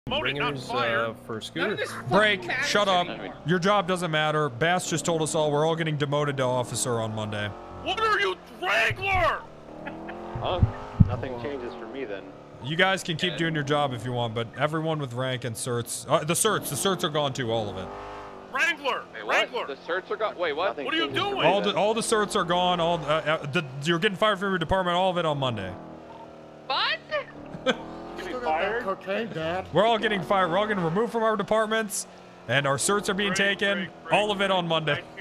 Promoted, not ringers fired. for Scooter. Break. Shut up. Your job doesn't matter. Bass just told us all we're all getting demoted to officer on Monday. What are you, Wrangler? Oh, nothing changes for me then. You guys can keep doing your job if you want, but everyone with rank and certs, the certs are gone too, all of it. Wrangler, Wait, Wrangler. The certs are gone. Wait, what? What are you doing? All the certs are gone. You're getting fired from your department. All of it on Monday. What? Fired? Cocaine, Dad. We're all getting fired. We're all getting removed from our departments, and our certs are being taken. Break. All of it on Monday. Nice